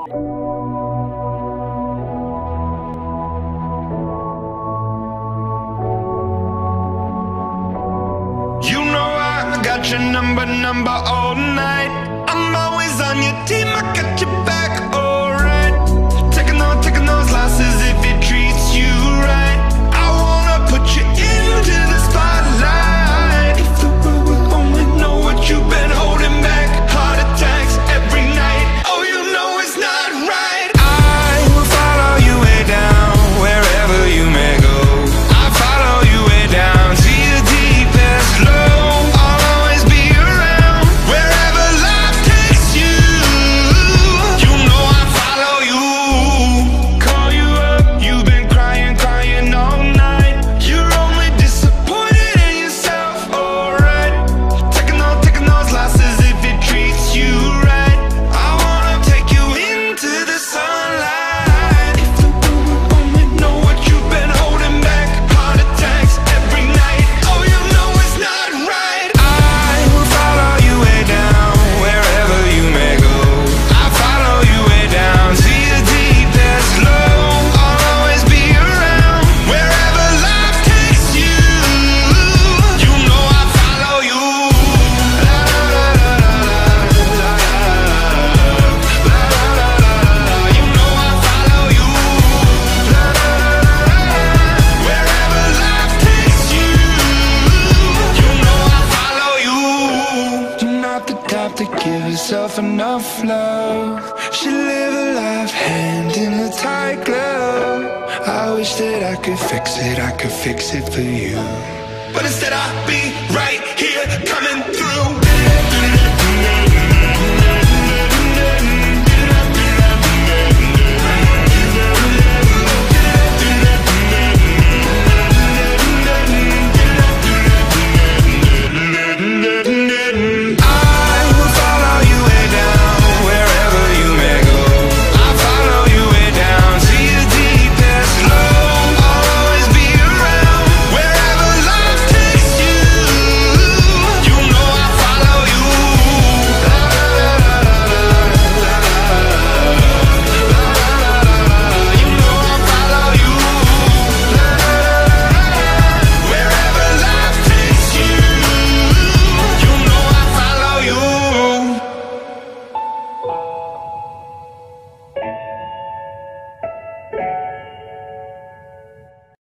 You know I got your number all night. I'm always on your team, I got your back, alright. Taking those losses if it treats you right. I wanna put you into the spotlight. If the world would only know what you've been holding back. Heart attacks every night, oh you know it's not right. I will follow you way down, wherever you may go. I follow you way down to your deepest low. I'll always be around, wherever life takes you. You know I follow you. Call you up, you've been crying all night. You're only disappointed in yourself, alright. Taking those losses if it treats you right. I wanna take you into the sunlight. If the world would only know what you've been holding back. Heart attacks every night, oh you know it's not right. I will follow you way down, wherever you may go. I follow you way down to your deepest low. I'll always be around, wherever life takes you. You know I follow you. La la la la la la la la la. You know I follow you. La la la la la. Wherever life takes you. You know I follow you. You're not the type to give yourself enough love. Should live a life hand in a tight glove. I wish that I could fix it for you. But instead I'll be right here coming through.